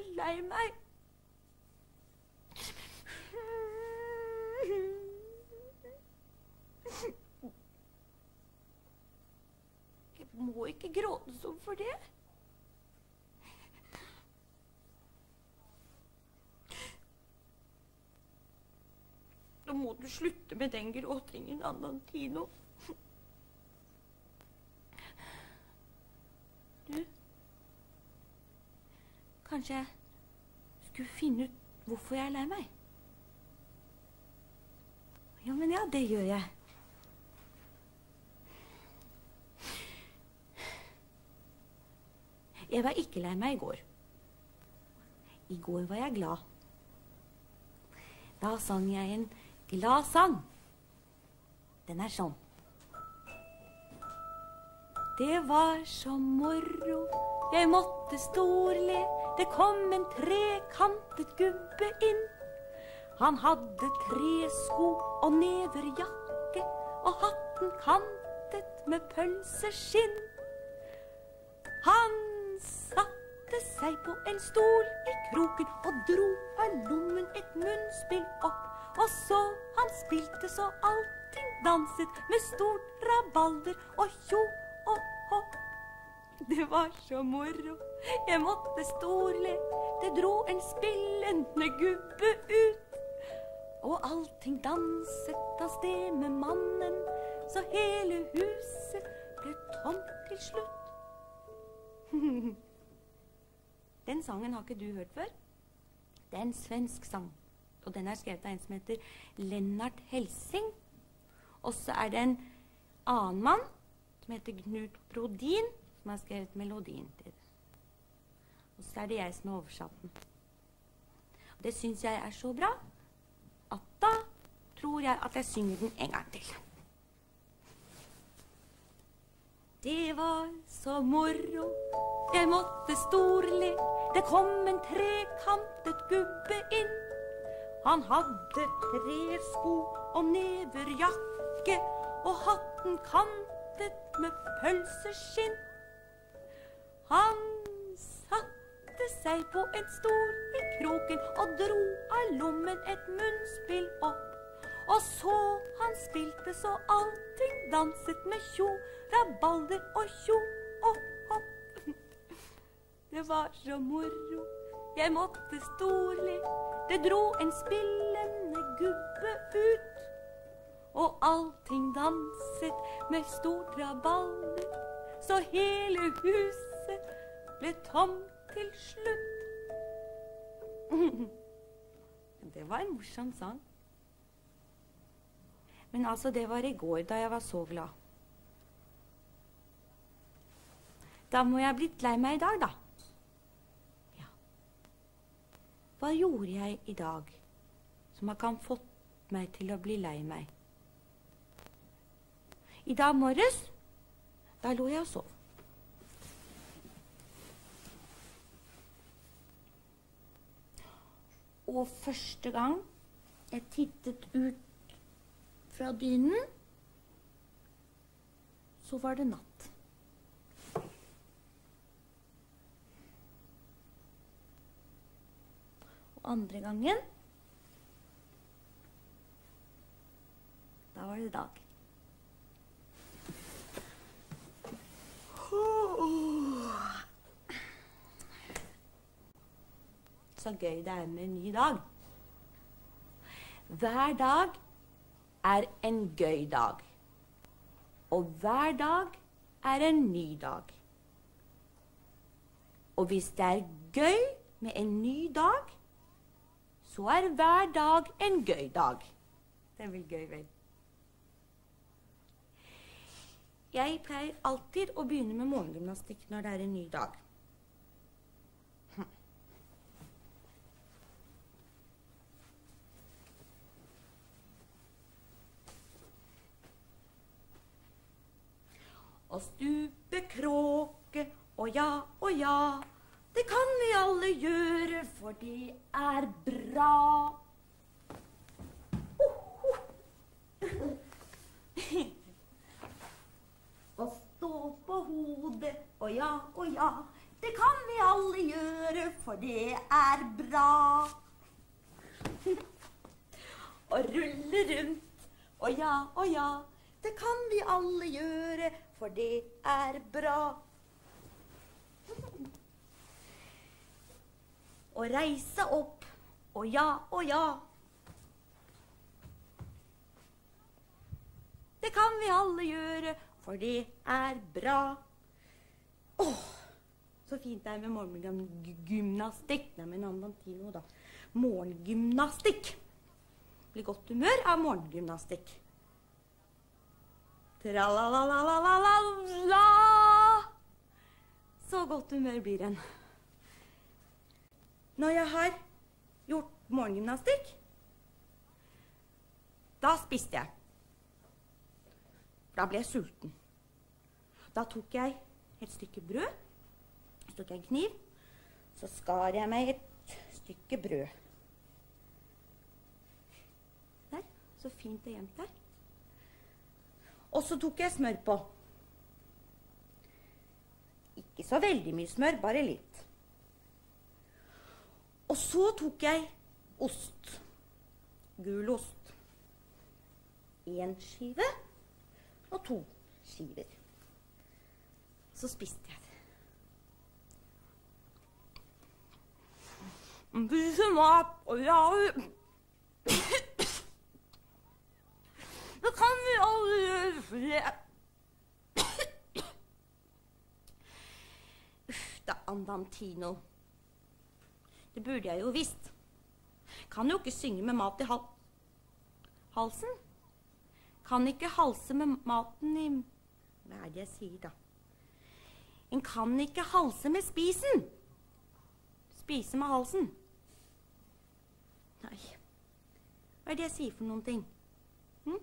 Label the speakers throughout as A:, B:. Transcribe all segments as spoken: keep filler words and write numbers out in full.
A: lei meg. Jeg må ikke gråte sånn for det. Da må du slutte med den gråtringen, Anantino. Du, kanskje jeg skulle finne ut hvorfor jeg er lei meg? Ja, men ja, det gjør jeg. Jeg var ikke lei meg i går. I går var jeg glad. Da sang jeg en glad sang. Den er sånn. Det var så moro, jeg måtte storle. Det kom en trekantet gubbe inn. Han hadde tre sko og neverjakke, og hatten kantet med pølseskinn. Han satte seg på en stol i kroken og dro av lommen et munnspill opp. Og så han spilte så allting danset med stort rabalder og tjo og hopp. Det var så moro, jeg måtte storle. Det dro en spillende gubbe ut. Og allting danset av sted med mannen, så hele huset ble tomt til slutt. Den sangen har ikke du hørt før. Det er en svensk sang, og den er skrevet av en som heter Lennart Helsing. Og så er det en annen mann som heter Knut Brodin, som har skrevet melodien til det. Og så er det jeg som har oversatt den. Og det synes jeg er så bra, at da tror jeg at jeg synger den en gang til. Det var så moro, jeg måtte storle. Det kom en trekantet gubbe inn. Han hadde tre sko og neverjakke, og hatten kantet med pølseskinn. Han satte seg på en stol i kroken og dro av lommen et munnspill opp. Og så han spilte så allting danset med tjo, rabalder og tjo og hopp. Det var så moro, jeg måtte storle. Det dro en spillende gubbe ut. Og allting danset med stort rabalder, så hele huset ble tomt til slutt. Det var en morsom sang. Men altså, det var i går da jeg var så glad. Da må jeg ha blitt lei meg i dag, da. Ja. Hva gjorde jeg i dag som kan fått meg til å bli lei meg? I dag morges, da lå jeg og sov. Og første gang jeg tittet ut fra dynen, så var det natt. Og andre gangen, da var det dag. Så gøy det er med en ny dag. Hver dag er en gøy dag. Og hver dag er en ny dag. Og hvis det er gøy med en ny dag, så er hver dag en gøy dag. Det er vel gøy, vel? Jeg pleier alltid å begynne med morgengymnastikk når det er en ny dag. Og stupe kråke, og ja, og ja, det kan vi alle gjøre, for det er bra. Uh, uh. Og stå på hodet, og ja, og ja, Det kan vi alle gjøre, for det er bra. Og rulle rundt, og ja, og ja, det kan vi alle gjøre, for det er bra. Og reise opp, og ja, og ja. Det kan vi alle gjøre, for det er bra. Åh, så fint det er med morgengymnastikk. Nei, men Andantino da. Morgengymnastikk. Blir godt humør av morgengymnastikk. Tralalalalalalala. Så godt humør blir en. Når jeg har gjort morgengymnastikk, da spiste jeg. Da ble jeg sulten. Da tok jeg et stykke brød, så tok jeg en kniv, så skar jeg meg et stykke brød. Der, så fint og jevnt der. Og så tok jeg smør på. Ikke så veldig mye smør, bare litt. Og så tok jeg ost, gul ost. En skive og to skiver. Så spiste jeg det. Spise mat, og ja, det kan vi alle gjøre for det. Uff, da, Andantino. Det burde jeg jo visst. Kan jo ikke synge med mat i hal halsen. Kan ikke halse med maten i... Hva er det jeg sier da? En kan ikke halse med spisen. Spise med halsen. Nei. Hva er det jeg sier for noen ting? Hm?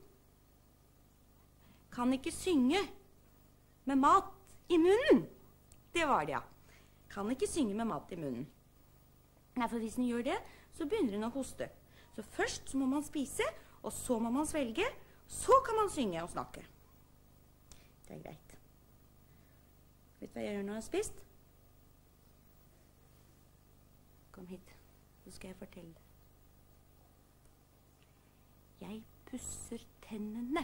A: Kan ikke synge med mat i munnen. Det var det, ja. Kan ikke synge med mat i munnen. Nei, for hvis den gjør det, så begynner den å hoste. Så først så må man spise, og så må man svelge, så kan man synge og snakke. Det er greit. Vet du hva jeg gjør når jeg har spist? Kom hit, så skal jeg fortelle det. Jeg pusser tennene.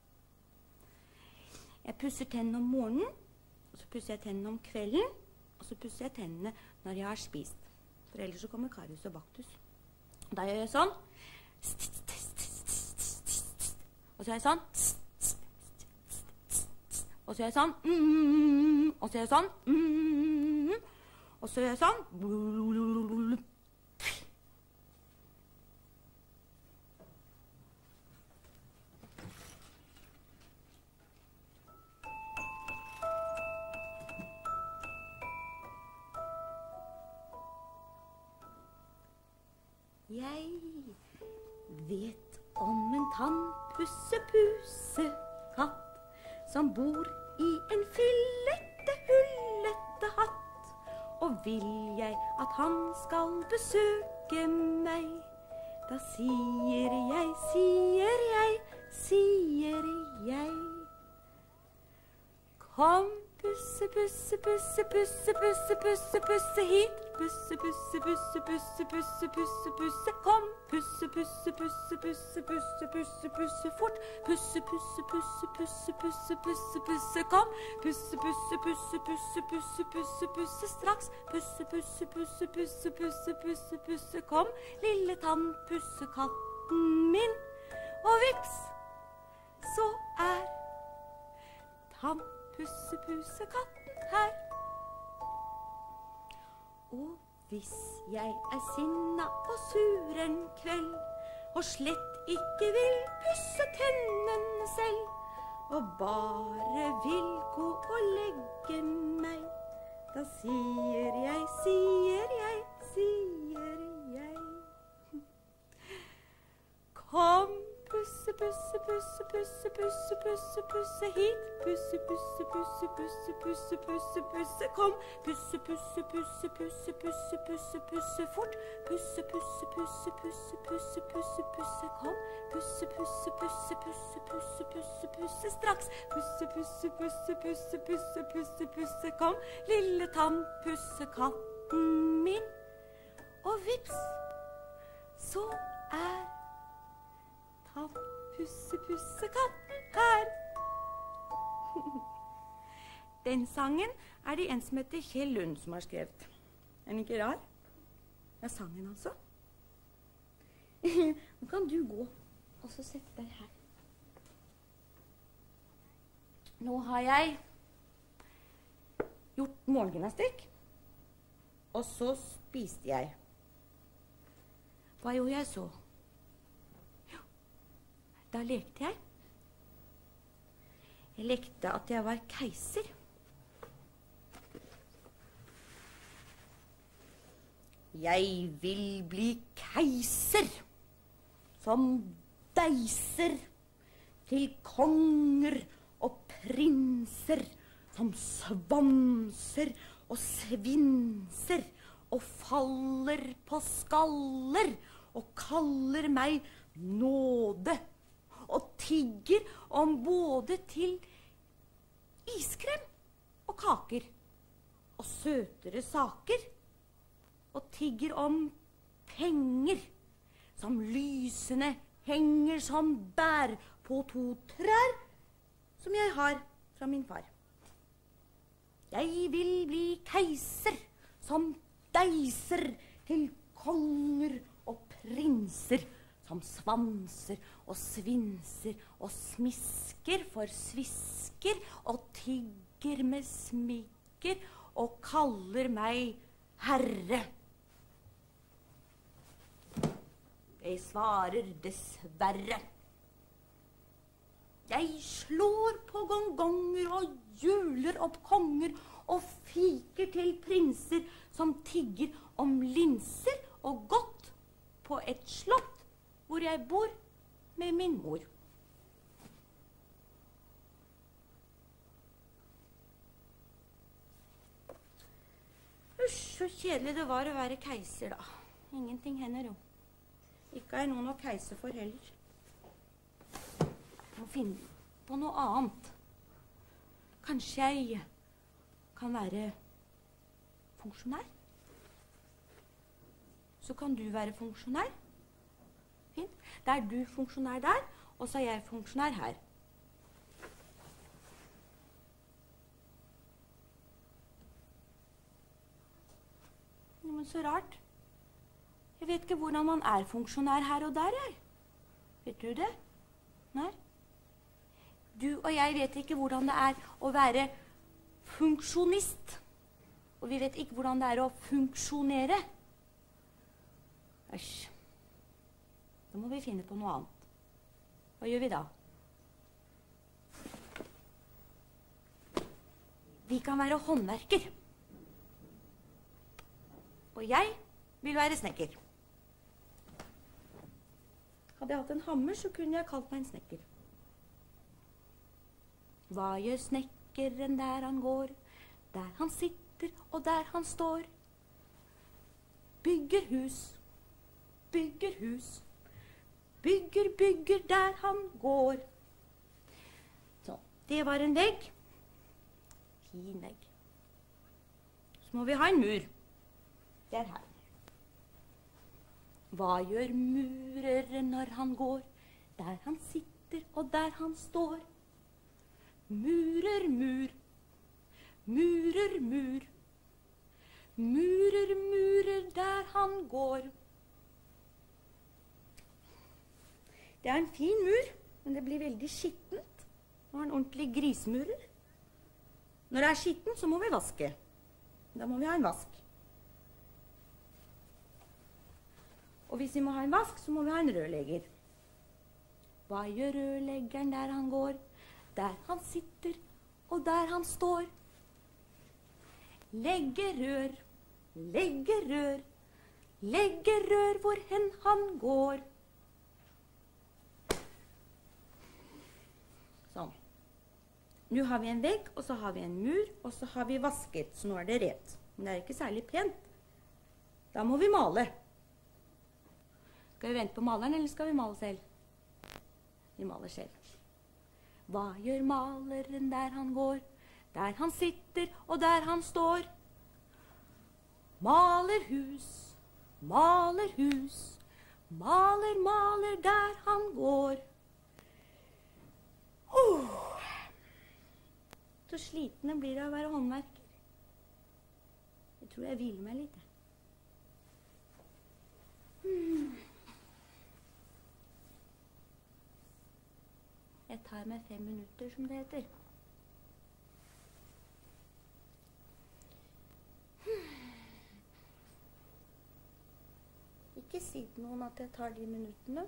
A: Jeg pusser tennene om morgenen, og så pusser jeg tennene om kvelden, og så pusser jeg tennene når jeg har spist. For ellers så kommer Karius og Baktus. Da gjør jeg sånn. Og så gjør jeg sånn. Og så gjør jeg sånn. Og så gjør jeg sånn. Og så gjør jeg sånn. Jeg vet om en tannpusse-pusse-katt som bor i en fyllete, hullete hatt. Og vil jeg at han skal besøke meg, da sier jeg, sier jeg, sier jeg. Kom, pusse, pusse, pusse, pusse, pusse, pusse, pusse hit. Pusse, pusse, pusse, pusse, pusse, pusse, pusse, kom. Pusse, pusse, pusse, pusse, pusse, pusse, pusse, fort. Pusse, pusse, pusse, pusse, pusse, pusse, pusse, kom. Pusse, pusse, pusse, pusse, pusse, pusse, pusse, straks. Pusse, pusse, pusse, pusse, pusse, pusse, pusse, kom. Lille tannpussekatten min. Og vips, så er tannpusse-pussekatten her. Og hvis jeg er sinna og sur en kveld, og slett ikke vil pusse tennene selv, og bare vil gå og legge meg, da sier jeg, sier jeg, sier jeg. Kom, pusse, pusse, pusse, pusse, pusse, pusse, pusse hit. Pusse, pusse, pusse, pusse, pusse, pusse, pusse, kom. Pusse, pusse, pusse, pusse, pusse, pusse, pusse, fort. Pusse, pusse, pusse, pusse, pusse, pusse, pusse, kom. Pusse, pusse, pusse, pusse, pusse, pusse, pusse, straks. Pusse, pusse, pusse, pusse, pusse, pusse, pusse, kom. Lille tannpussekatten min. Og vips, så er tannpussekatten her. Den sangen er det en som heter Kjell Lund som har skrevet. Er den ikke rar? Ja, sangen altså. Nå kan du gå og så sette deg her. Nå har jeg gjort morgengymnastikk, og så spiste jeg. Hva gjorde jeg så? Jo, da lekte jeg. Jeg lekte at jeg var keiser. Jeg vil bli keiser, som deiser til konger og prinser, som svanser og svinser, og faller på skaller, og kaller meg nåde, og tigger om både til iskrem og kaker, og søtere saker, og tigger om penger, som lysende henger som bær på to trær, som jeg har fra min far. Jeg vil bli keiser, som deiser til konger og prinser, som svanser og svinser og smisker for svisker, og tigger med smikker, og kaller meg herre. Jeg svarer dessverre. Jeg slår på gongonger og hjuler opp konger og fiker til prinser som tigger om linser og godt på et slott hvor jeg bor med min mor. Usch, så kjedelig det var å være keiser da. Ingenting hender jo. Ikke er noen å keise for heller. Jeg må finne på noe annet. Kanskje jeg kan være funksjonær? Så kan du være funksjonær. Fint. Da er du funksjonær der, og så er jeg funksjonær her. Men så rart. Jeg vet ikke hvordan man er funksjonær her og der, jeg. Vet du det? Nei? Du og jeg vet ikke hvordan det er å være funksjonist. Og vi vet ikke hvordan det er å funksjonere. Æsj. Da må vi finne på noe annet. Hva gjør vi da? Vi kan være håndverker. Og jeg vil være snekker. Hadde jeg hatt en hammer, så kunne jeg kalt meg en snekker. Hva gjør snekkeren der han går, der han sitter og der han står? Bygger hus, bygger hus, bygger, bygger der han går. Så, det var en vegg. Fin vegg. Så må vi ha en mur. Det er her. Hva gjør mureren når han går, der han sitter og der han står? Murer, mur, murer, mur, murer, murer der han går. Det er en fin mur, men det blir veldig skittent. Det var en ordentlig grismurer. Når det er skittent, så må vi vaske. Da må vi ha en vask. Og hvis vi må ha en vask, så må vi ha en rørlegger. Hva gjør rørleggeren der han går, der han sitter og der han står? Legge rør, legge rør, legge rør hvor hen han går. Nå har vi en vegg, og så har vi en mur, og så har vi vasket, så nå er det rett. Men det er ikke særlig pent. Da må vi male. Skal vi vente på maleren, eller skal vi male selv? Vi maler selv. Hva gjør maleren der han går, der han sitter og der han står? Maler hus, maler hus, maler, maler der han går. Oh. Så slitne blir det å være håndverker. Jeg tror jeg hviler meg litt. Hmm. Jeg tar meg fem minutter, som det heter. Ikke si til noen at jeg tar de minuttene.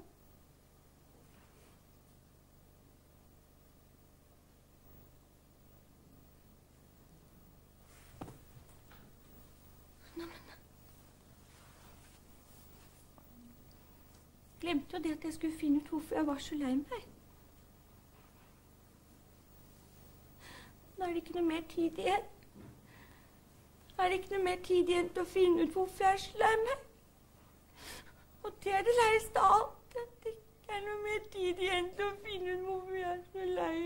A: Jeg glemte jo det at jeg skulle finne ut hvorfor jeg var så lei meg. Nå er det ikke noe mer tid igjen. Nå er det ikke noe mer tid igjen til å finne ut hvorfor jeg er så lei meg. Og det er det leieste av alt. At det ikke er noe mer tid igjen til å finne ut hvorfor jeg er så lei